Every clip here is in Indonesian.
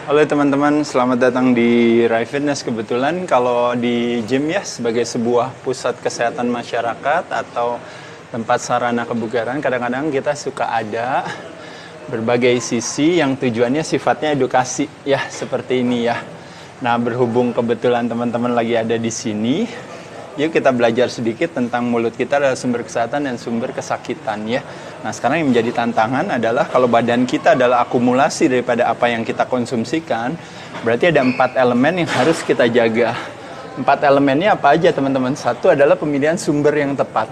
Halo teman-teman, selamat datang di Rai Fitness. Kebetulan kalau di gym ya sebagai sebuah pusat kesehatan masyarakat atau tempat sarana kebugaran, kadang-kadang kita suka ada berbagai sisi yang tujuannya sifatnya edukasi ya, seperti ini ya. Nah, berhubung kebetulan teman-teman lagi ada di sini, yuk kita belajar sedikit tentang mulut kita adalah sumber kesehatan dan sumber kesakitan ya. Nah, sekarang yang menjadi tantangan adalah kalau badan kita adalah akumulasi daripada apa yang kita konsumsikan, berarti ada 4 elemen yang harus kita jaga. 4 elemennya apa aja teman-teman? Satu adalah pemilihan sumber yang tepat.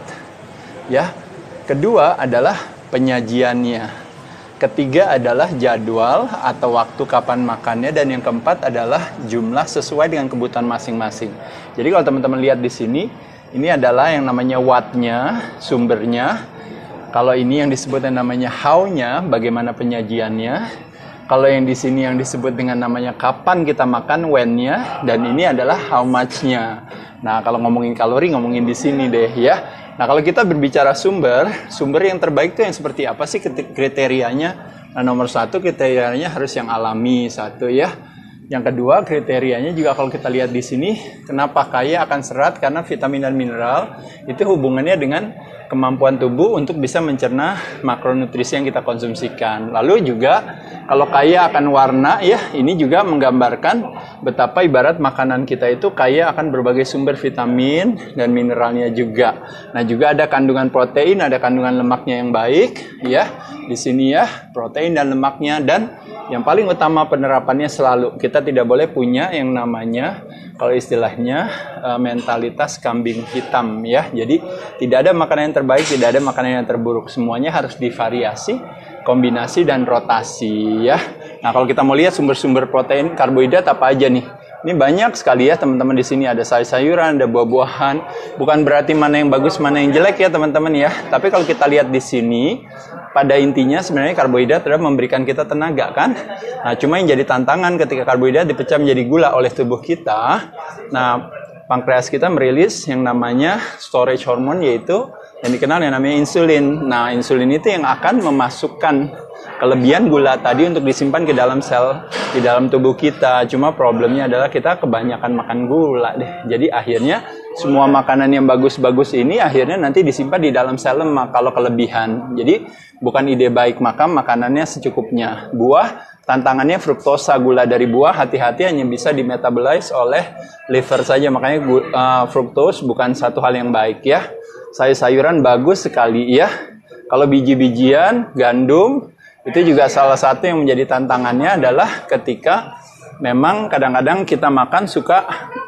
Ya. Kedua adalah penyajiannya. Ketiga adalah jadwal atau waktu kapan makannya, dan yang keempat adalah jumlah sesuai dengan kebutuhan masing-masing. Jadi kalau teman-teman lihat di sini, ini adalah yang namanya wattnya, sumbernya. Kalau ini yang disebut yang namanya how-nya, bagaimana penyajiannya. Kalau yang di sini yang disebut dengan namanya kapan kita makan, when-nya, dan ini adalah how much-nya. Nah, kalau ngomongin kalori, ngomongin di sini deh ya. Nah, kalau kita berbicara sumber yang terbaik itu yang seperti apa sih kriterianya? Nah, nomor satu kriterianya harus yang alami, satu ya. Yang kedua kriterianya juga kalau kita lihat di sini, kenapa kaya akan serat? Karena vitamin dan mineral itu hubungannya dengan kemampuan tubuh untuk bisa mencerna makronutrisi yang kita konsumsikan. Lalu juga kalau kaya akan warna ya, ini juga menggambarkan betapa ibarat makanan kita itu kaya akan berbagai sumber vitamin dan mineralnya juga. Nah, juga ada kandungan protein, ada kandungan lemaknya yang baik ya. Di sini ya, protein dan lemaknya, dan yang paling utama penerapannya selalu kita tidak boleh punya yang namanya kalau istilahnya mentalitas kambing hitam ya. Jadi tidak ada makanan yang terbaik, tidak ada makanan yang terburuk. Semuanya harus divariasi, kombinasi dan rotasi ya. Nah, kalau kita mau lihat sumber-sumber protein, karbohidrat apa aja nih? Ini banyak sekali ya teman-teman. Di sini ada sayur-sayuran, ada buah-buahan. Bukan berarti mana yang bagus, mana yang jelek ya teman-teman ya. Tapi kalau kita lihat di sini, pada intinya sebenarnya karbohidrat adalah memberikan kita tenaga kan. Nah, cuma yang jadi tantangan ketika karbohidrat dipecah menjadi gula oleh tubuh kita. Nah, pankreas kita merilis yang namanya storage hormone, yaitu yang dikenal yang namanya insulin. Nah, insulin itu yang akan memasukkan kelebihan gula tadi untuk disimpan ke dalam sel di dalam tubuh kita. Cuma problemnya adalah kita kebanyakan makan gula deh. Jadi akhirnya semua makanan yang bagus-bagus ini akhirnya nanti disimpan di dalam sel lemak kalau kelebihan. Jadi bukan ide baik, maka makanannya secukupnya. Buah, tantangannya fruktosa, gula dari buah, hati-hati hanya bisa dimetabolize oleh liver saja. Makanya fruktose bukan satu hal yang baik ya. Sayur-sayuran bagus sekali ya. Kalau biji-bijian, gandum, itu juga salah satu yang menjadi tantangannya adalah ketika memang kadang-kadang kita makan suka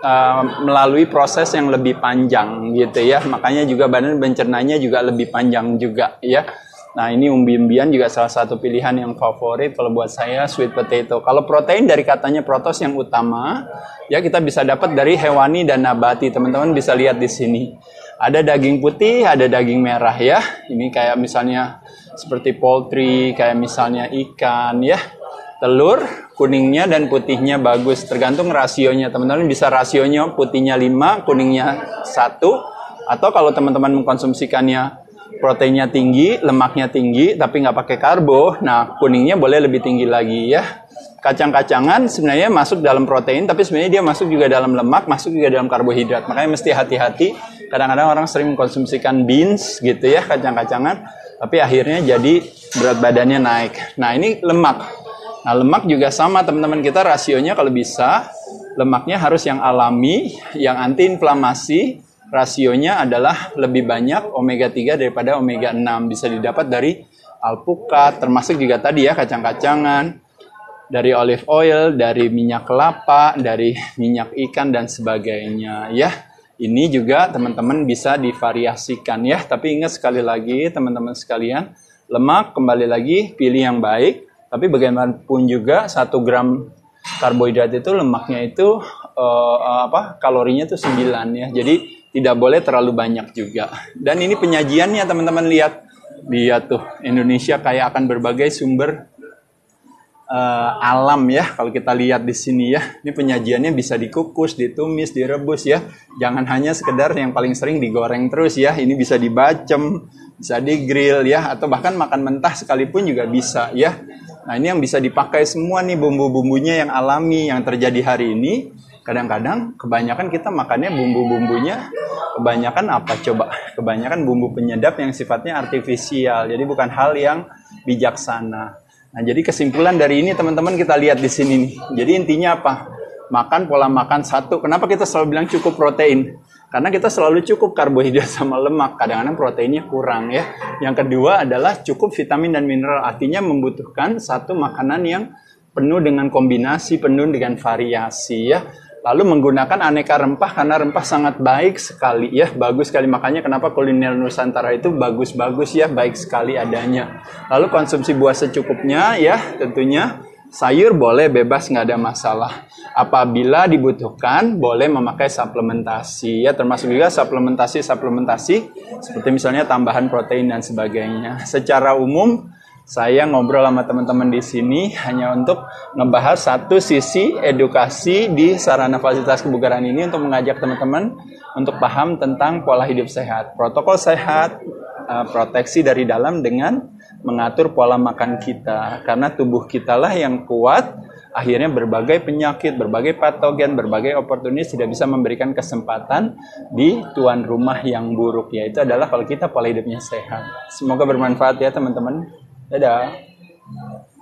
melalui proses yang lebih panjang gitu ya. Makanya juga badan pencernanya juga lebih panjang juga ya. Nah, ini umbi-umbian juga salah satu pilihan yang favorit kalau buat saya, sweet potato. Kalau protein dari katanya protos yang utama, ya kita bisa dapat dari hewani dan nabati. Teman-teman bisa lihat di sini. Ada daging putih, ada daging merah ya. Ini kayak misalnya seperti poultry, kayak misalnya ikan ya. Telur, kuningnya dan putihnya bagus. Tergantung rasionya. Teman-teman bisa rasionya putihnya 5, kuningnya 1. Atau kalau teman-teman mengkonsumsikannya proteinnya tinggi, lemaknya tinggi, tapi nggak pakai karbo, nah kuningnya boleh lebih tinggi lagi ya. Kacang-kacangan sebenarnya masuk dalam protein, tapi sebenarnya dia masuk juga dalam lemak, masuk juga dalam karbohidrat. Makanya mesti hati-hati. Kadang-kadang orang sering mengkonsumsikan beans gitu ya, kacang-kacangan, tapi akhirnya jadi berat badannya naik. Nah, ini lemak. Nah, lemak juga sama teman-teman, kita rasionya kalau bisa lemaknya harus yang alami, yang antiinflamasi. Rasionya adalah lebih banyak omega 3 daripada omega 6. Bisa didapat dari alpukat, termasuk juga tadi ya kacang-kacangan, dari olive oil, dari minyak kelapa, dari minyak ikan dan sebagainya ya. Ini juga teman-teman bisa divariasikan ya. Tapi ingat sekali lagi teman-teman sekalian, lemak kembali lagi pilih yang baik. Tapi bagaimanapun juga 1 gram karbohidrat itu lemaknya itu kalorinya itu 9 ya. Jadi tidak boleh terlalu banyak juga. Dan ini penyajiannya teman-teman lihat tuh, Indonesia kaya akan berbagai sumber alam ya. Kalau kita lihat di sini ya, ini penyajiannya bisa dikukus, ditumis, direbus ya. Jangan hanya sekedar yang paling sering digoreng terus ya. Ini bisa dibacem, bisa digrill ya, atau bahkan makan mentah sekalipun juga bisa ya. Nah, ini yang bisa dipakai semua nih bumbu-bumbunya yang alami yang terjadi hari ini. Kadang-kadang kebanyakan kita makannya bumbu-bumbunya kebanyakan apa coba? Kebanyakan bumbu penyedap yang sifatnya artifisial. Jadi bukan hal yang bijaksana. Nah, jadi kesimpulan dari ini teman-teman kita lihat di sini nih. Jadi intinya apa? Makan pola makan satu. Kenapa kita selalu bilang cukup protein? Karena kita selalu cukup karbohidrat sama lemak. Kadang-kadang proteinnya kurang ya. Yang kedua adalah cukup vitamin dan mineral. Artinya membutuhkan satu makanan yang penuh dengan kombinasi, penuh dengan variasi ya. Lalu menggunakan aneka rempah karena rempah sangat baik sekali ya, bagus sekali. Makanya kenapa kuliner Nusantara itu bagus-bagus ya, baik sekali adanya. Lalu konsumsi buah secukupnya ya, tentunya sayur boleh bebas, nggak ada masalah. Apabila dibutuhkan boleh memakai suplementasi ya, termasuk juga suplementasi seperti misalnya tambahan protein dan sebagainya. Secara umum saya ngobrol sama teman-teman di sini hanya untuk ngebahas satu sisi edukasi di sarana fasilitas kebugaran ini untuk mengajak teman-teman untuk paham tentang pola hidup sehat, protokol sehat, proteksi dari dalam dengan mengatur pola makan kita. Karena tubuh kita lah yang kuat, akhirnya berbagai penyakit, berbagai patogen, berbagai oportunis tidak bisa memberikan kesempatan di tuan rumah yang buruk, yaitu adalah kalau kita pola hidupnya sehat. Semoga bermanfaat ya teman-teman. Dadah.